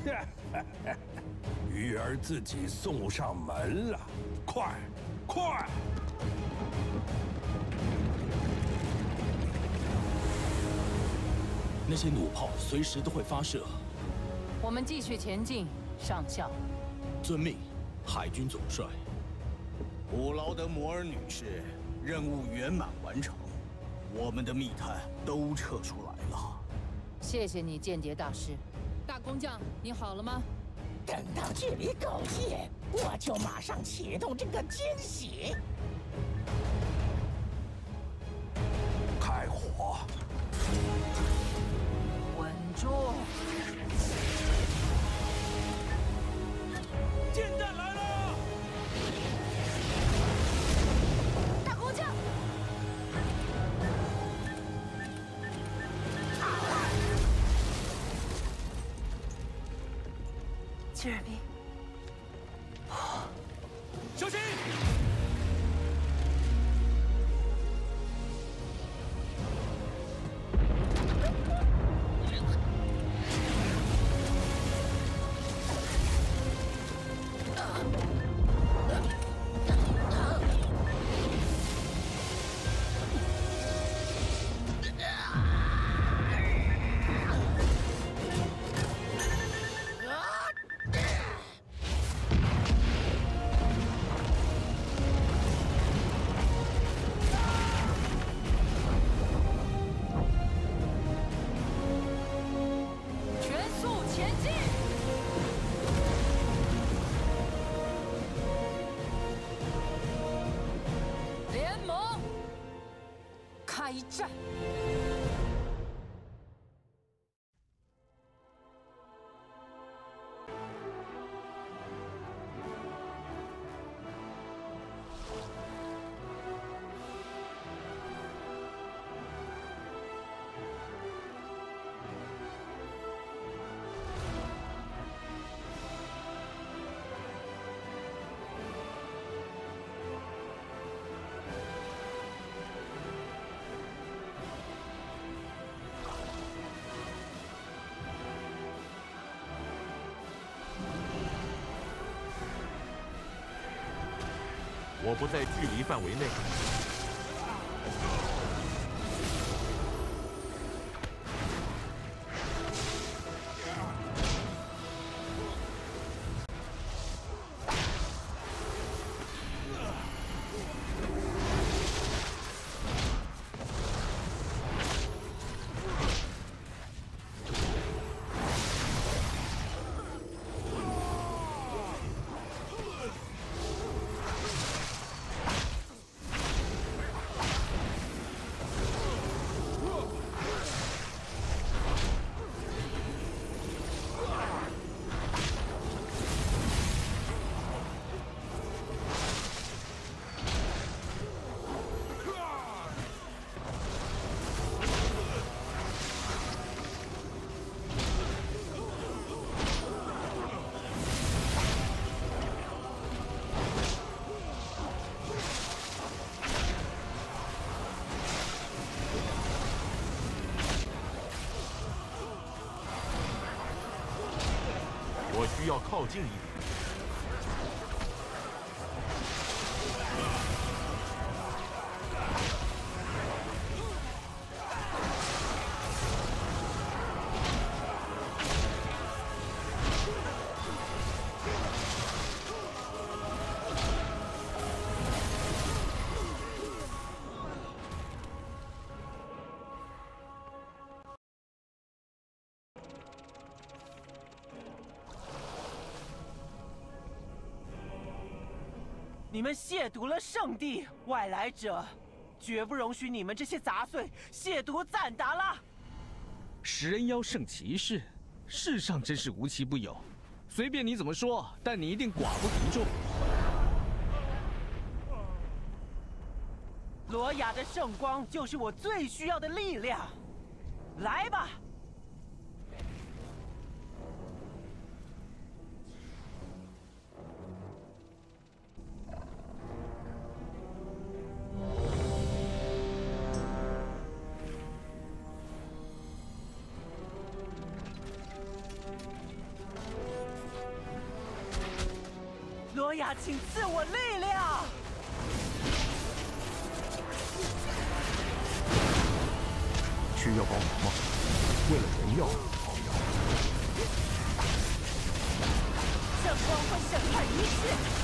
鱼儿自己送上门了，快，快！ 那些弩炮随时都会发射。 我们继续前进，上校。 遵命，海军总帅。 普劳德摩尔女士，任务圆满完成，我们的密探都撤出来了。 谢谢你，间谍大师。大工匠，你好了吗？ 等到距离够近，我就马上启动这个惊喜。 开火！ 稳住！ 舰弹来了！ 大工匠！切尔比。 小心！ 开战！ 我不在距离范围内。我需要靠近一点。 你们亵渎了圣地，外来者，绝不容许你们这些杂碎亵渎赞达拉。 食人妖圣骑士，世上真是无奇不有，随便你怎么说，但你一定寡不敌众。 罗雅的圣光就是我最需要的力量，来吧！ 亚，请赐我力量！ 需要帮忙吗？为了荣耀， 圣光会审判一切。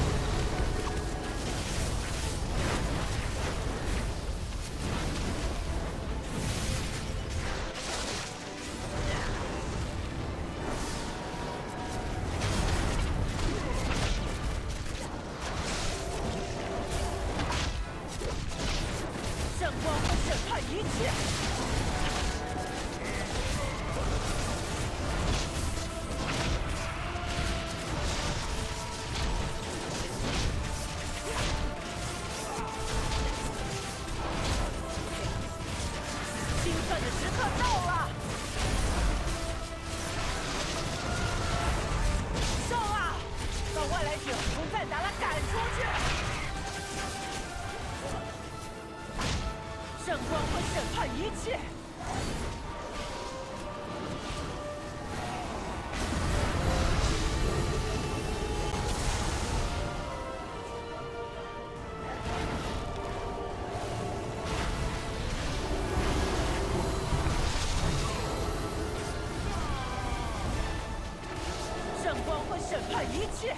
审判一切！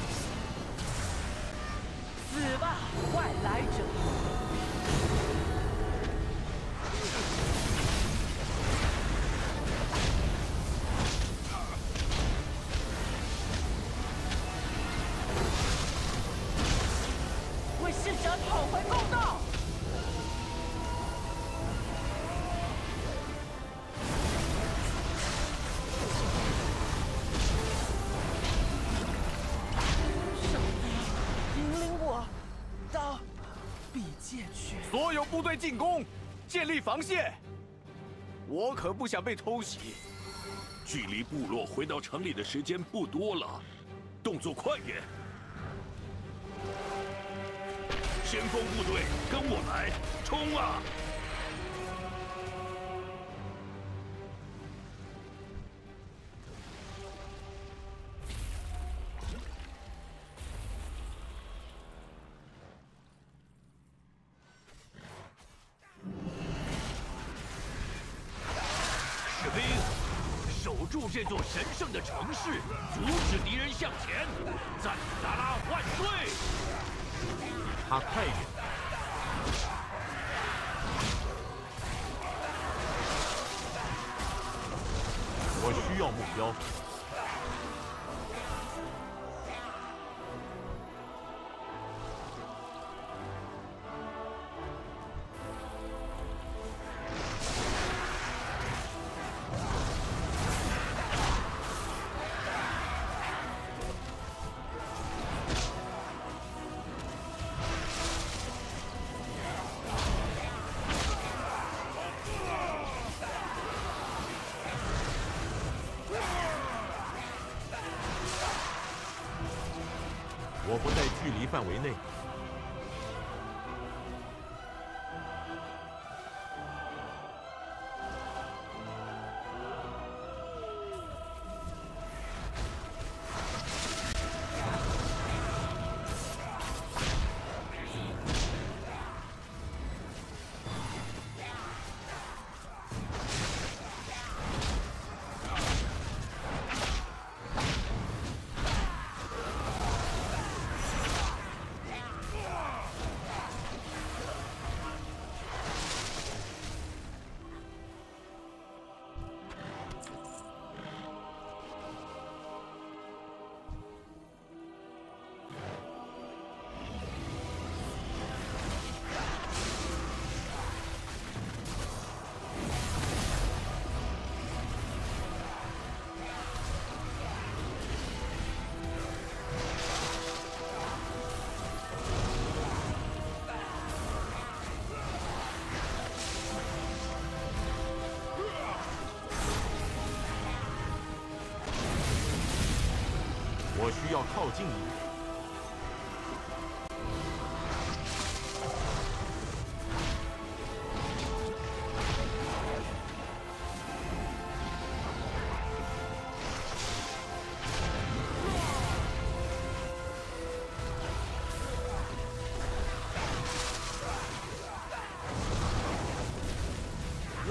死吧，外来者！为逝者讨回公道！ 所有部队进攻，建立防线。我可不想被偷袭。 距离部落回到城里的时间不多了，动作快点！先锋部队，跟我来，冲啊！ 守住这座神圣的城市，阻止敌人向前！赞达拉万岁！他太远了。我需要目标。 我不在距离范围内。我需要靠近一点。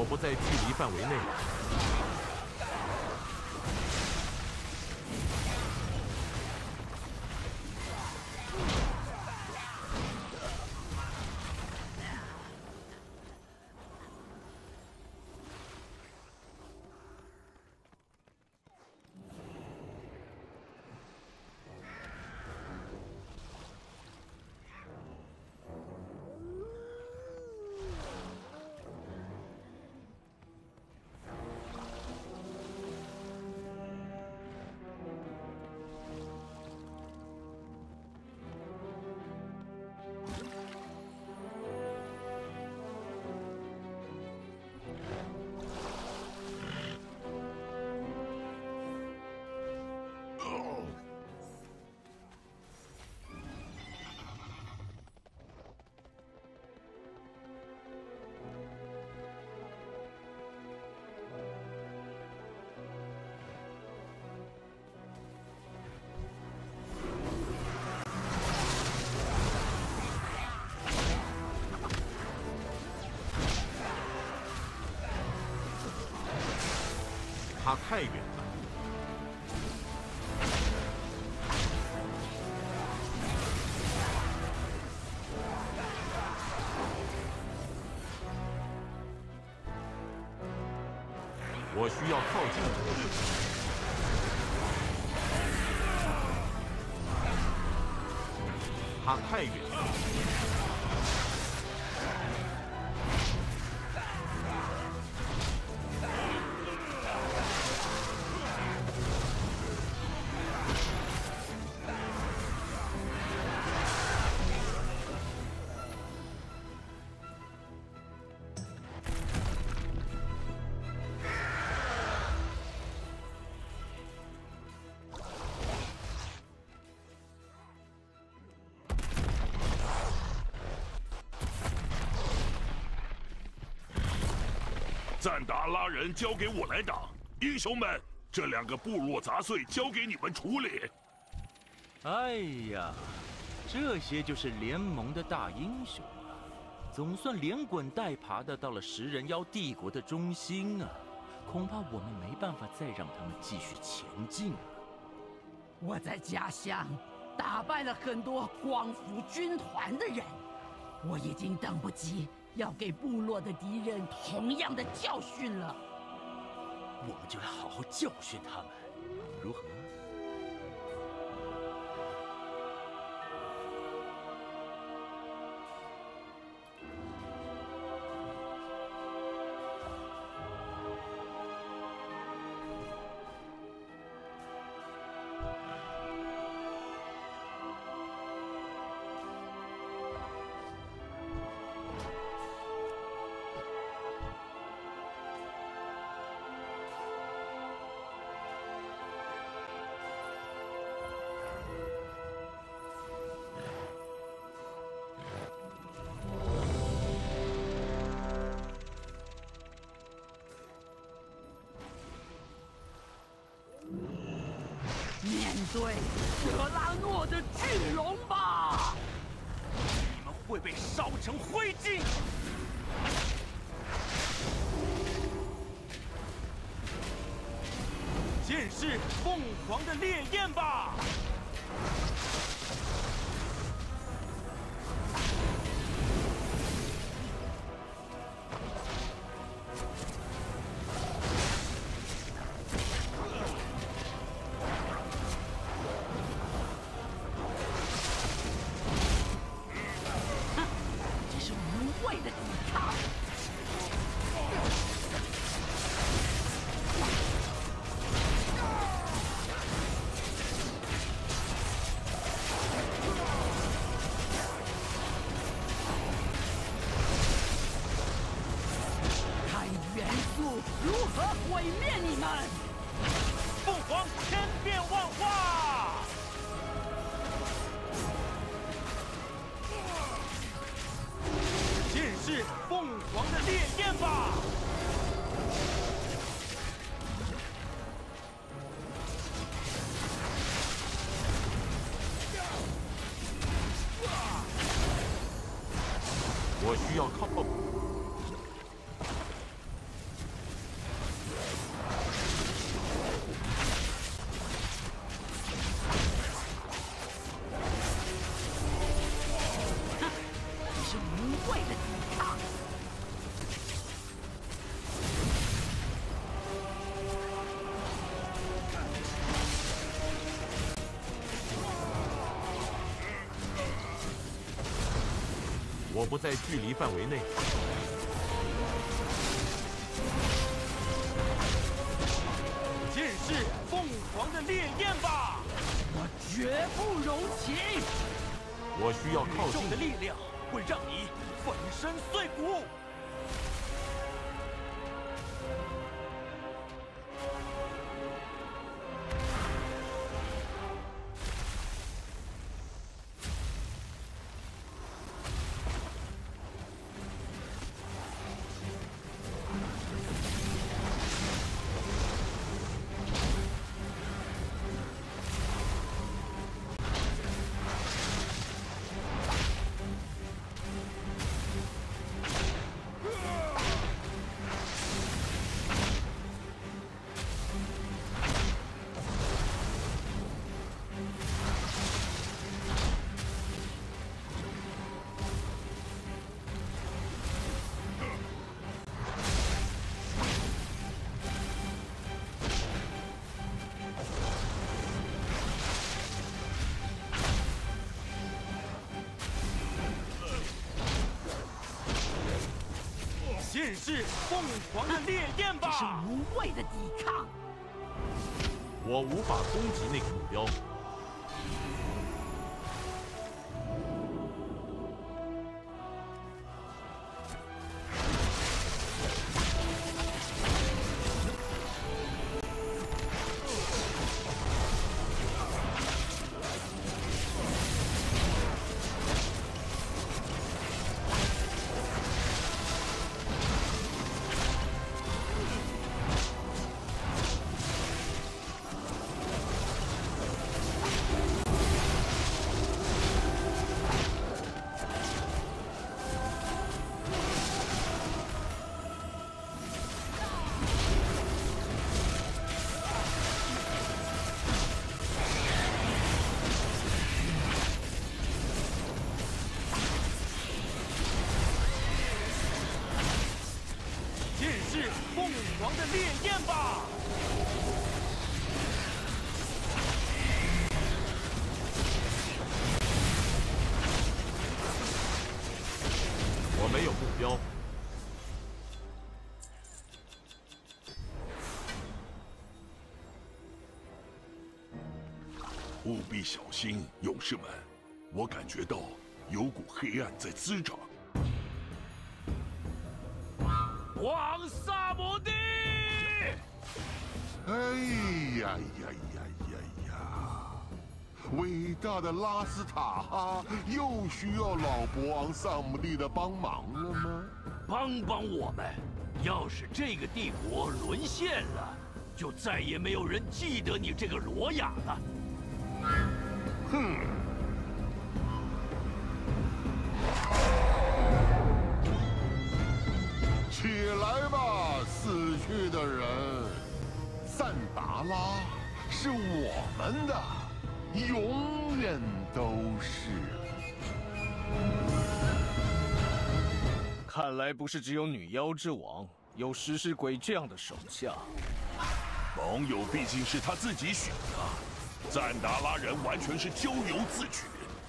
不在距离范围内。他太远了。我需要靠近他太远了。 赞达拉人交给我来打，英雄们，这2个部落杂碎交给你们处理。 哎呀，这些就是联盟的大英雄啊！总算连滚带爬的到了食人妖帝国的中心啊！恐怕我们没办法再让他们继续前进了。 我在家乡打败了很多光复军团的人，我已经等不及。 要给部落的敌人同样的教训了， 我们就来好好教训他们，如何？ 面对舍拉诺的巨龙吧！ 你们会被烧成灰烬！ 见识凤凰的烈焰吧！ 如何毁灭你们？ 凤凰千变万化！ 见识凤凰的烈焰吧！ 我需要靠谱。 我不在距离范围内。 见识凤凰的烈焰吧！ 我绝不容情。 我需要靠近宇宙的力量会让你粉身碎骨。见识凤凰的烈焰吧！ 这是无谓的抵抗。 我无法攻击那个目标。 凤凰的烈焰吧！ 我没有目标。 务必小心，勇士们！我感觉到有股黑暗在滋长。 王萨摩帝！ 哎呀呀呀呀呀！伟大的拉斯塔哈又需要老国王萨姆蒂的帮忙了吗？ 帮帮我们！要是这个帝国沦陷了，就再也没有人记得你这个罗亚了。 哼！起来吧，死去的人！赞达拉是我们的，永远都是。 看来不是只有女妖之王有食尸鬼这样的手下。 盟友毕竟是他自己选的，赞达拉人完全是咎由自取。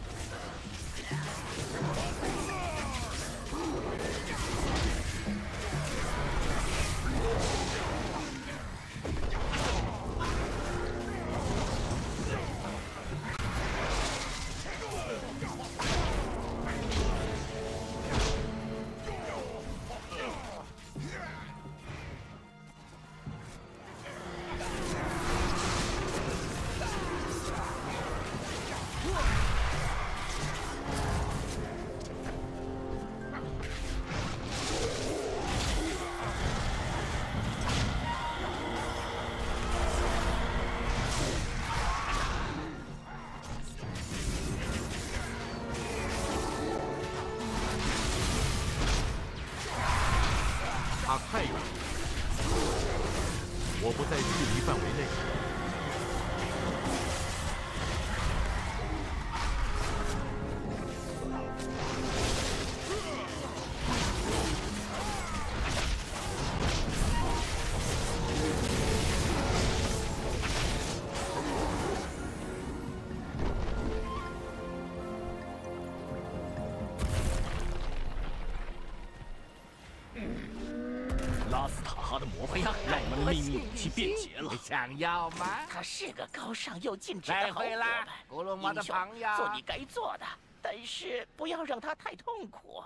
他太远，我不在距离范围内。 们的秘密武器变节了。 想要吗？ 他是个高尚又尽职的好伙伴， 古鲁摩的朋友， 做你该做的，但是不要让他太痛苦。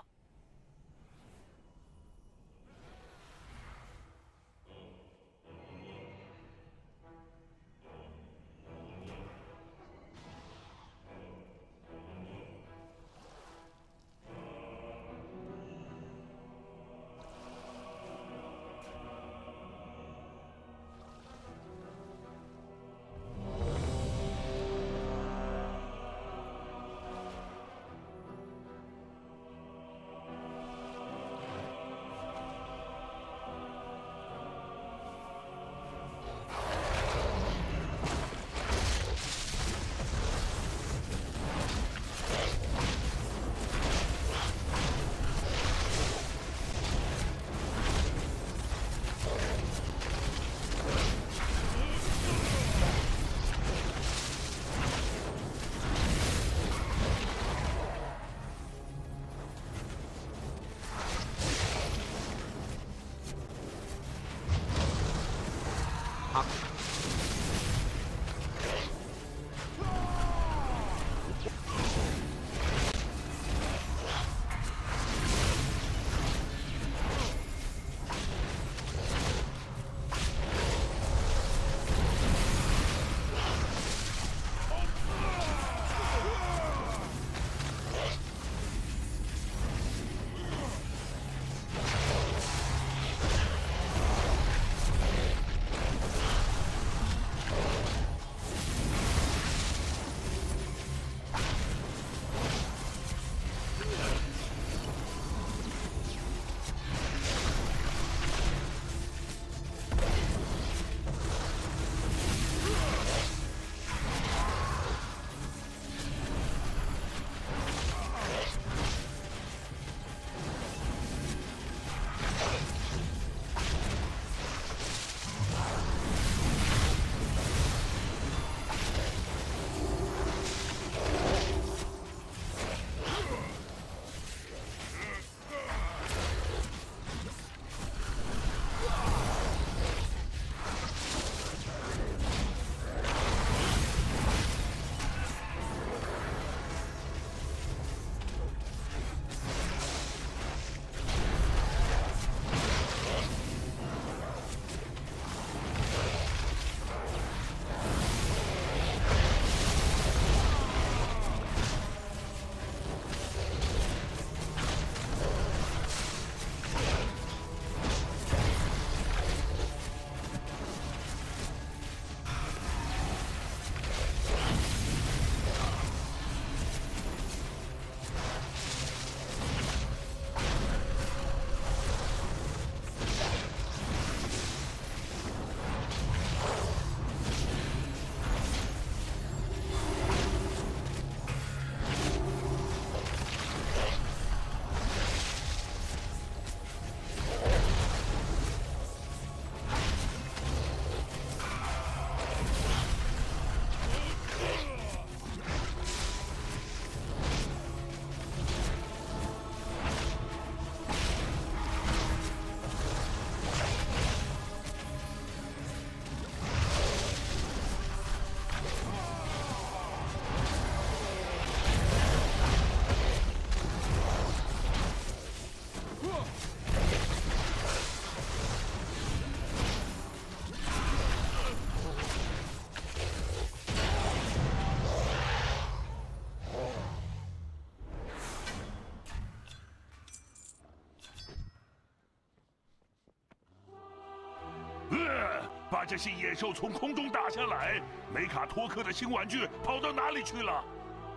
把这些野兽从空中打下来，梅卡托克的新玩具跑到哪里去了？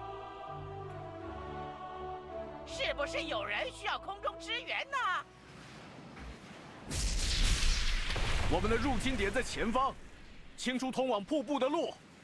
是不是有人需要空中支援呢？ 我们的入侵点在前方，清出通往瀑布的路。